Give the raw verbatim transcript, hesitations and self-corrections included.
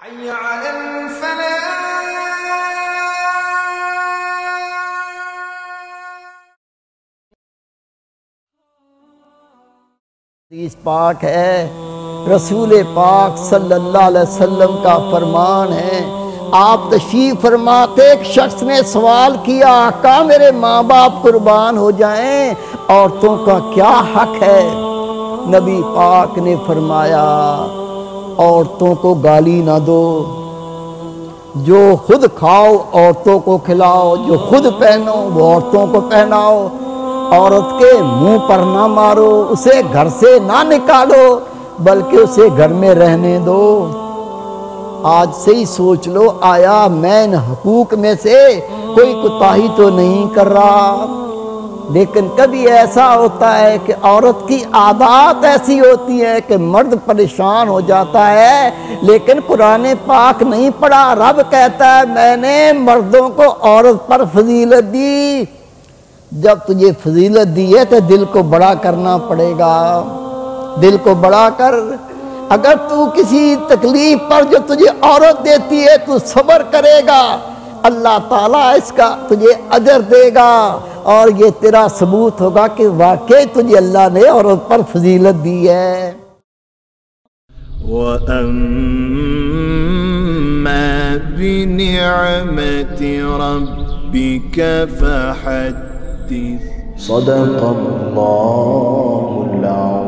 इस पाक है, रसूल पाक सल्लल्लाहु अलैहि वसल्लम का फरमान है। आप तशरीफ फरमाते एक शख्स ने सवाल किया, आका मेरे माँ बाप कुर्बान हो जाएं, औरतों का क्या हक है? नबी पाक ने फरमाया, औरतों को गाली ना दो, जो खुद खाओ औरतों को खिलाओ, जो खुद पहनो वो औरतों को पहनाओ, औरत के मुंह पर ना मारो, उसे घर से ना निकालो, बल्कि उसे घर में रहने दो। आज से ही सोच लो, आया मैं इन हकूक में से कोई कोताही तो नहीं कर रहा। लेकिन कभी ऐसा होता है कि औरत की आदत ऐसी होती है कि मर्द परेशान हो जाता है, लेकिन कुरान पाक नहीं पढ़ा। रब कहता है मैंने मर्दों को औरत पर फजीलत दी। जब तुझे फजीलत दी है तो दिल को बड़ा करना पड़ेगा, दिल को बड़ा कर। अगर तू किसी तकलीफ पर जो तुझे औरत देती है तू सब्र करेगा, अल्लाह ताला इसका तुझे अजर देगा, और ये तेरा सबूत होगा कि वाकई तुझे अल्लाह ने औरत पर फजीलत दी है। व अम्मा बिनिअमति रब्बिका फहद्दिस। सदक़ल्लाहुल अज़ीम।